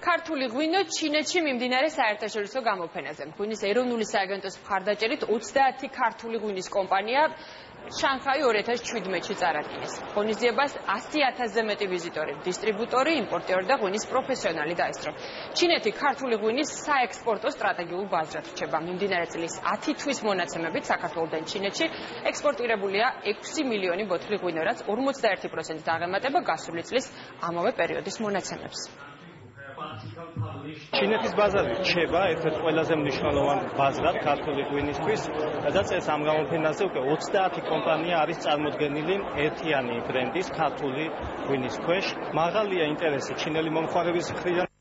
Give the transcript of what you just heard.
ქართული ღვინო ჩინეთში მიმდინარე საერთაშორისო გამოფენაზე. ღვინის ეროვნული სააგენტოს მხარდაჭერით 30 ქართული ღვინის კომპანია შანხაი 2017-ში წარადგინეს. ღონისძიებას 100,000-ზე მეტი ვიზიტორი, დისტრიბუტორი, იმპორტიორი და ღვინის პროფესიონალი დაესწრო. ჩინეთი ქართული ღვინის საექსპორტო სტრატეგიულ ბაზრად რჩება. მიმდინარე წლის 10 თვის მონაცემებით საქართველოდან ჩინეთში ექსპორტირებულია 6 მილიონი ბოთლი ღვინო, რაც 51%-ით აღემატება გასული წლის ამავე პერიოდის მონაცემებს. ჩინეთის ბაზარი რჩება ერთ-ერთ ყველაზე მნიშვნელოვან ბაზრად ქართული ღვინისთვის, სადაც ეს ამ გამოფენაზე უკვე 30 კომპანია არის წარმოდგენილი ერთიანი ბრენდის ქართული ღვინის ქვეშ. მაღალია ინტერესი ჩინელი მომხმარების მხრიდან.